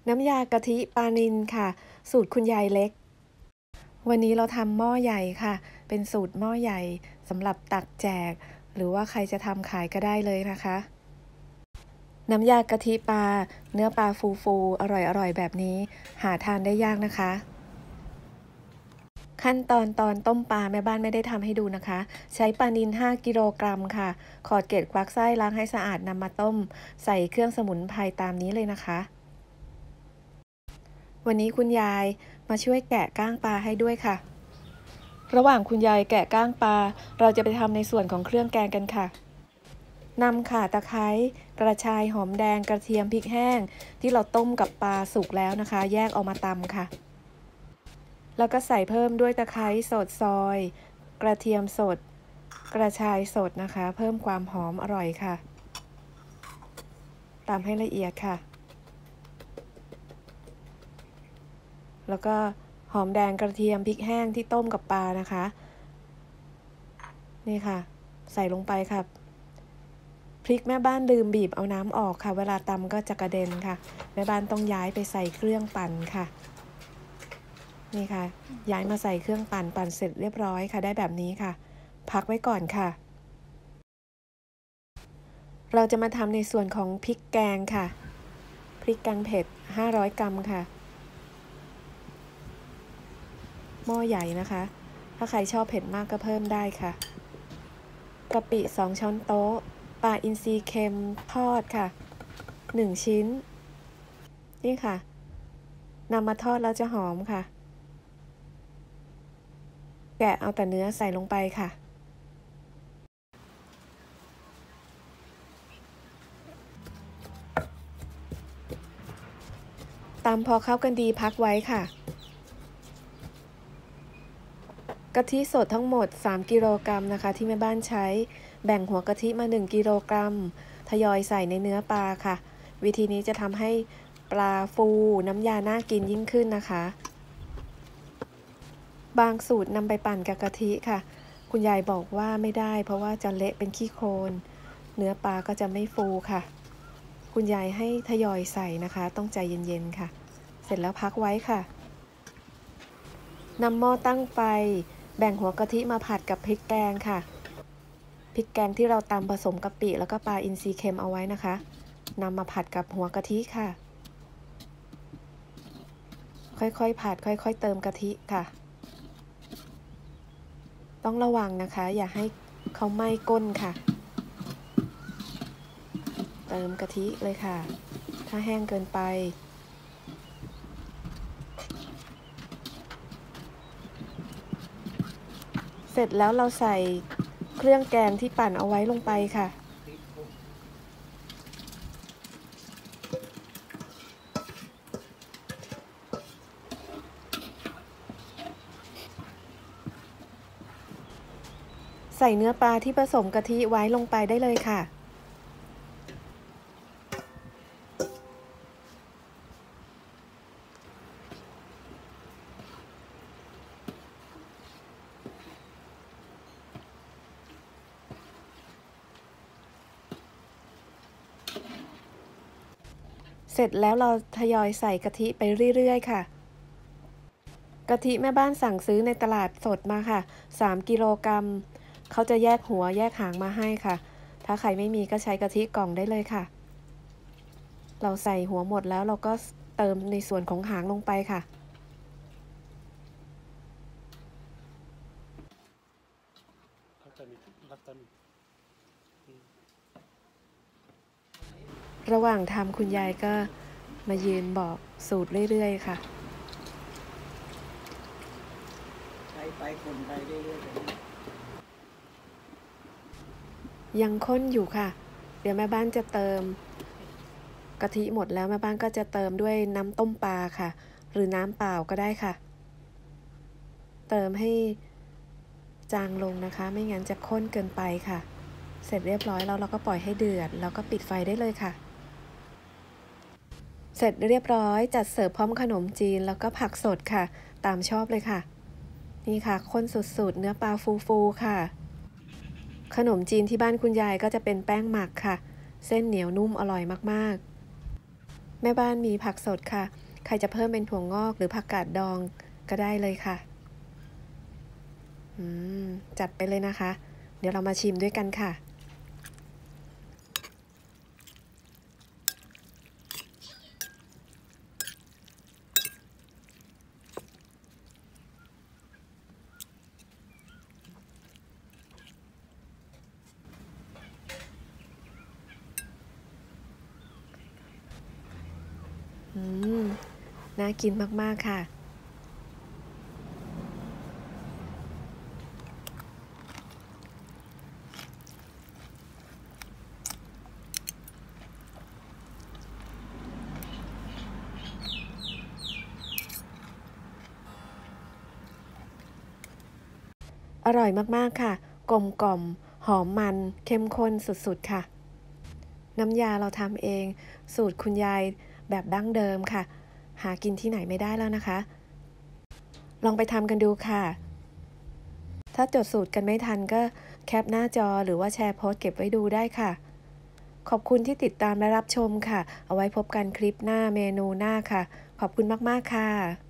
น้ำยากะทิปลานิลค่ะสูตรคุณยายเล็กวันนี้เราทำหม้อใหญ่ค่ะเป็นสูตรหม้อใหญ่สำหรับตักแจกหรือว่าใครจะทำขายก็ได้เลยนะคะน้ำยากะทิปลาเนื้อปลาฟูๆอร่อยๆแบบนี้หาทานได้ยากนะคะขั้นตอนต้มปลาแม่บ้านไม่ได้ทำให้ดูนะคะใช้ปลานิล5กิโลกรัมค่ะขอดเกล็ดควักไส้ล้างให้สะอาดนำมาต้มใส่เครื่องสมุนไพรตามนี้เลยนะคะวันนี้คุณยายมาช่วยแกะก้างปลาให้ด้วยค่ะระหว่างคุณยายแกะก้างปลาเราจะไปทำในส่วนของเครื่องแกงกันค่ะนำข่าตะไคร้กระชายหอมแดงกระเทียมพริกแห้งที่เราต้มกับปลาสุกแล้วนะคะแยกออกมาตำค่ะแล้วก็ใส่เพิ่มด้วยตะไคร้สดซอยกระเทียมสดกระชายสดนะคะเพิ่มความหอมอร่อยค่ะตำให้ละเอียดค่ะแล้วก็หอมแดงกระเทียมพริกแห้งที่ต้มกับปลานะคะนี่ค่ะใส่ลงไปค่ะพริกแม่บ้านลืมบีบเอาน้ำออกค่ะเวลาตำก็จะกระเด็นค่ะแม่บ้านต้องย้ายไปใส่เครื่องปั่นค่ะนี่ค่ะย้ายมาใส่เครื่องปั่นเสร็จเรียบร้อยค่ะได้แบบนี้ค่ะพักไว้ก่อนค่ะเราจะมาทำในส่วนของพริกแกงค่ะพริกแกงเผ็ด500กรัมค่ะหม้อใหญ่นะคะถ้าใครชอบเผ็ดมากก็เพิ่มได้ค่ะกะปิ2ช้อนโต๊ะปลาอินทรีเค็มทอดค่ะ1ชิ้นนี่ค่ะนำมาทอดแล้วจะหอมค่ะแกะเอาแต่เนื้อใส่ลงไปค่ะตำพอเข้ากันดีพักไว้ค่ะกะทิสดทั้งหมด3กิโลกรัมนะคะที่แม่บ้านใช้แบ่งหัวกะทิมา1กิโลกรัมทยอยใส่ในเนื้อปลาค่ะวิธีนี้จะทำให้ปลาฟูน้ำยาน่ากินยิ่งขึ้นนะคะบางสูตรนำไปปั่นกับกะทิค่ะคุณยายบอกว่าไม่ได้เพราะว่าจะเละเป็นขี้โคลนเนื้อปลาก็จะไม่ฟูค่ะคุณยายให้ทยอยใส่นะคะต้องใจเย็นๆค่ะเสร็จแล้วพักไว้ค่ะนำหม้อตั้งไฟแบ่งหัวกะทิมาผัดกับพริกแกงค่ะพริกแกงที่เราตำผสมกะปิแล้วก็ปลาอินทรีเค็มเอาไว้นะคะนำมาผัดกับหัวกะทิค่ะค่อยๆผัดค่อยๆเติมกะทิค่ะต้องระวังนะคะอย่าให้เขาไหม้ก้นค่ะเติมกะทิเลยค่ะถ้าแห้งเกินไปเสร็จแล้วเราใส่เครื่องแกงที่ปั่นเอาไว้ลงไปค่ะใส่เนื้อปลาที่ผสมกะทิไว้ลงไปได้เลยค่ะเสร็จแล้วเราทยอยใส่กะทิไปเรื่อยๆค่ะกะทิแม่บ้านสั่งซื้อในตลาดสดมาค่ะ3กิโลกรัมเขาจะแยกหัวแยกหางมาให้ค่ะถ้าใครไม่มีก็ใช้กะทิกล่องได้เลยค่ะเราใส่หัวหมดแล้วเราก็เติมในส่วนของหางลงไปค่ะระหว่างทำคุณยายก็มายืนบอกสูตรเรื่อยๆค่ะไปคนไปเรื่อยๆยังข้นอยู่ค่ะเดี๋ยวแม่บ้านจะเติมกะทิหมดแล้วแม่บ้านก็จะเติมด้วยน้ำต้มปลาค่ะหรือน้ำเปล่าก็ได้ค่ะเติมให้จางลงนะคะไม่งั้นจะข้นเกินไปค่ะเสร็จเรียบร้อยแล้วเราก็ปล่อยให้เดือดแล้วก็ปิดไฟได้เลยค่ะเสร็จเรียบร้อยจัดเสิร์ฟพร้อมขนมจีนแล้วก็ผักสดค่ะตามชอบเลยค่ะนี่ค่ะข้นสุดๆเนื้อปลาฟูๆค่ะขนมจีนที่บ้านคุณยายก็จะเป็นแป้งหมักค่ะเส้นเหนียวนุ่มอร่อยมากๆแม่บ้านมีผักสดค่ะใครจะเพิ่มเป็นถั่วงอกหรือผักกาดดองก็ได้เลยค่ะจัดไปเลยนะคะ เดี๋ยวเรามาชิมด้วยกันค่ะน่ากินมากๆค่ะอร่อยมากๆค่ะกลมกล่อมหอมมันเข้มข้นสุดๆค่ะน้ำยาเราทำเองสูตรคุณยายแบบดั้งเดิมค่ะหากินที่ไหนไม่ได้แล้วนะคะลองไปทำกันดูค่ะถ้าจดสูตรกันไม่ทันก็แคปหน้าจอหรือว่าแชร์โพสต์เก็บไว้ดูได้ค่ะขอบคุณที่ติดตามและรับชมค่ะเอาไว้พบกันคลิปหน้าเมนูหน้าค่ะขอบคุณมากๆค่ะ